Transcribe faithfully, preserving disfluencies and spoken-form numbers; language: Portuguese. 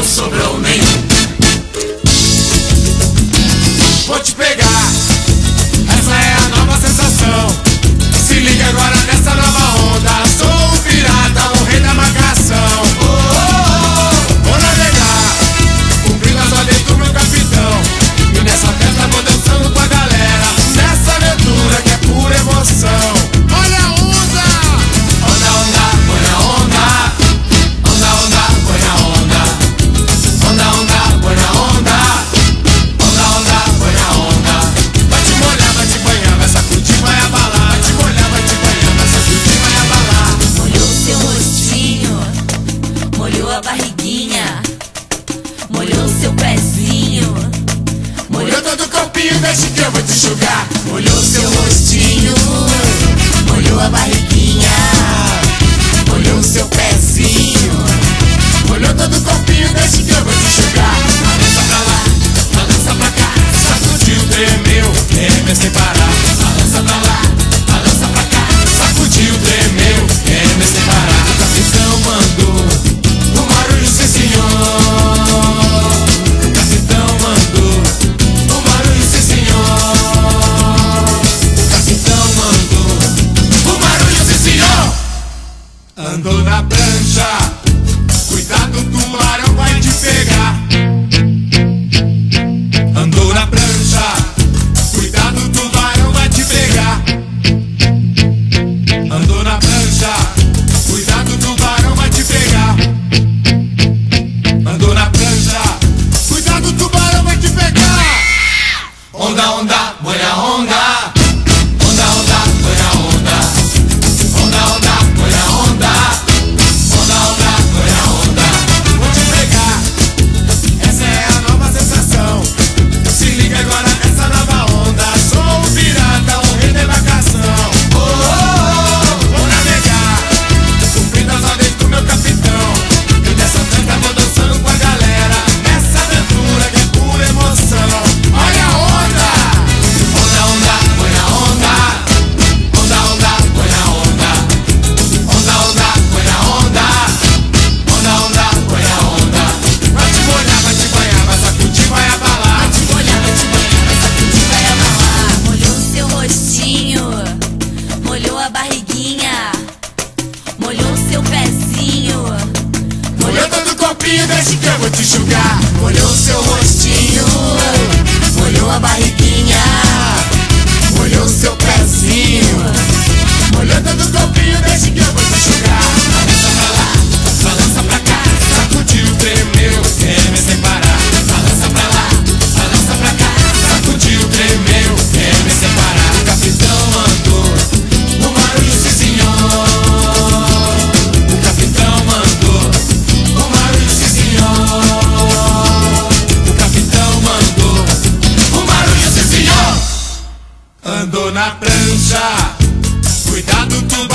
sobrou nenhum. Vou te pegar, essa é a nova sensação. Se liga agora nessa nova onda. Sou um pirata, o rei da marcação. Oh, oh, oh. Vou navegar, cumprindo as ordens do meu capitão. E nessa festa vou dançando com a galera, nessa aventura que é pura emoção. Olha a onda! Onda, onda, põe a onda. Onda, onda, põe a onda. Onda, onda, põe a onda. Onda, onda, põe a onda. Vai te molhar, vai te banhar, vai sacudir, vai abalar. Vai te molhar, vai te banhar, vai sacudir, vai abalar. Molhou seu rostinho, molhou a barriguinha, molhou seu pezinho, Molhou todo o corpinho, deixa que eu vou te enxugar. Molhou seu rostinho, molhou a barriguinha, molhou seu pezinho, molhou todo o corpinho, deixa que eu vou te enxugar. Balança pra lá, balança pra cá, sacudiu, tremeu, quer sem parar. Balança pra lá, balança pra cá, sacudiu, tremeu, quer sem parar. O capitão mandou o barulho, sim senhor. O capitão mandou o barulho, sim senhor. O capitão mandou o barulho, sim senhor. Andou na prancha, cuidado, o tubarão vai te pegar. Andou na prancha, cuidado, o tubarão vai te pegar. Andou na prancha, cuidado, o tubarão vai te pegar. Andou na prancha, cuidado, o tubarão vai te pegar. Onda, onda, põe a onda. Onda, onda, põe a onda. Onda, onda, põe a onda. Onda, onda, põe a onda. Vou te pegar, essa é a nova sensação. Se liga agora nessa nova onda. Sou um pirata, um rei da embarcação. Oh, oh, oh, vou navegar, cumprindo as ordens do meu capitão. E dessa festa vou dançando com a galera, nessa aventura que é pura emoção. Olha a onda! Onda, onda, põe a onda. Onda, onda, põe a onda. Onda, onda, põe a onda. Onda, onda, põe a onda. Vai te molhar, vai te banhar, vai sacudir, vai abalar. vai te molhar, vai te banhar, vai sacudir, vai abalar. Molhou seu rostinho, molhou a barriguinha, molhou seu pezinho, Molhou todo o corpinho, deixa que eu vou te enxugar. Molhou seu rostinho, molhou a barriguinha, molhou seu pezinho, molhou todo o corpinho, deixa que eu vou te enxugar. Balança pra lá, balança pra cá, sacudiu, tremeu, quer sem parar. Balança pra lá, balança pra cá, sacudiu, tremeu, quer sem parar. O capitão mandou o barulho, sim senhor. O capitão mandou o barulho, sim senhor. O capitão mandou o barulho, sim senhor. Andou na prancha, cuidado, tubarão